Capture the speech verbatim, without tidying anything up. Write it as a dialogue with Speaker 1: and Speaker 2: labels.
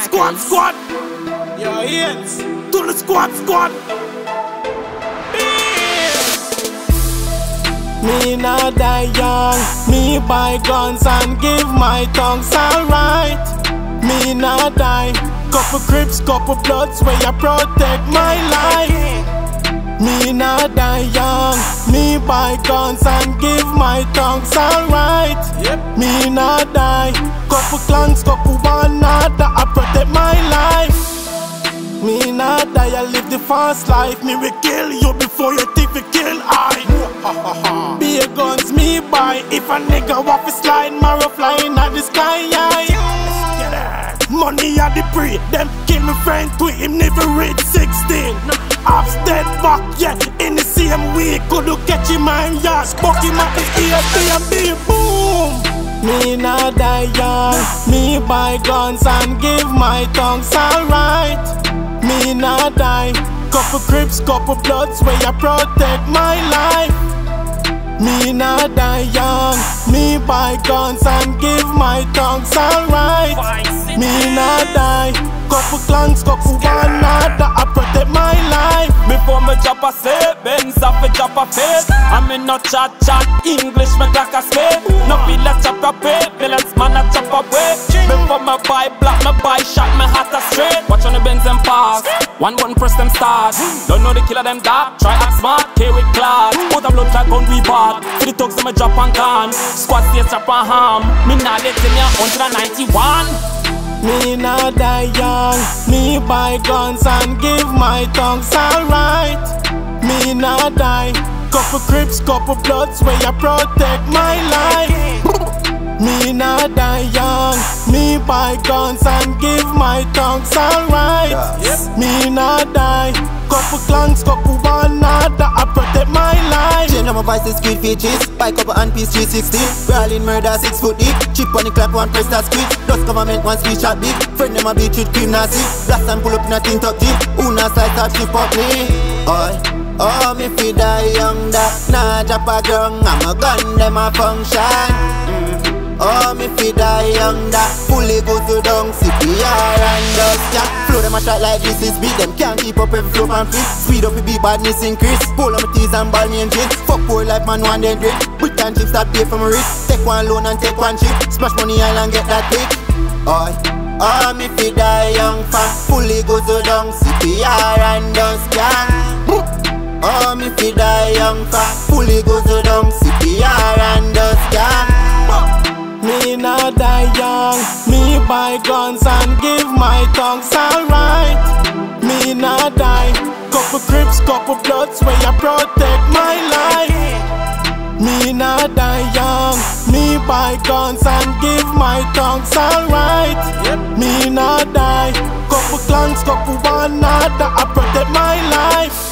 Speaker 1: squad, squad. Yo, hands to the squad, squad. Me not die young, me buy guns and give my tongues alright. Me not die, couple crips, couple bloods where you protect my life. Me not die young, me buy guns and give my tongues alright. Yep. Me not die, couple clans, couple one another, I protect my life. Me not die, I live the fast life. Me will kill you before you think we kill I. Be a guns me buy, if a nigga want to slide, marrow flying at the sky. Money at the pre, them kill me friend to him never reach sixteen. Half dead back, yeah, in the same week. Couldn't catch him and yeah, spoke him at the ear, and be boom. Me not die young, me buy guns and give my tongues alright. Me not die, couple crips, couple bloods where you protect my life. Me not die young, me buy guns and give my tongues alright. Me not die, couple clans, couple one another, I protect my life.
Speaker 2: Before me drop a say, Benz off a drop a face. I'm in no chat chat, English me like a spade. No feel like chop a pay, villains man a chop away. Before me buy black, me buy shot, me heart a straight. Watch on the Benz and pass, one one press them start. Don't know the killer them dark, try act smart, K with class. Put a blood like gun we bought, for the thugs me drop and can. Squad stay chop and ham, me not let in ya one ninety-one.
Speaker 1: Me not die young, me buy guns and give my tongues alright. Me not die, couple crips, couple bloods where you protect my life. Me not die young, me buy guns and give my tongues alright. Me not die, couple clans, couple one another, I protect my life.
Speaker 3: Change my voice to squid features, buy couple and piece three sixty. Brawling murder six foot deep, chip on the clap one press that squid. Dust government one speech shot big, friend them a beat with cream nazi. Blast and pull up in a tin top jeep, who not slice that chip up me. Oi, oh me fi die young that, nah drop a gun, I'm a gun them a function. Mm. Oh, me fi die young that, fully go to down C P R and dust yeah. Flow them a shot like this is beat, them can't keep up every flow and flip. Speed up the beat, badness increase. Pull on my teeth and ball me and drink. Fuck poor life man one day drink. Brick and chips that pay for my wrist. Take one loan and take one chip. Smash money and get that big. Oh, oh me fi die young fat, fully go to down C P R and dust yeah. Oh me fi die young fat, fully go to down C P R and dust yeah.
Speaker 1: Me not die young, me buy guns and give my tongues alright. Me not die, couple crips, couple bloods where you protect my life. Me not die young, me buy guns and give my tongues alright. Me not die, couple clans, couple one another, I protect my life.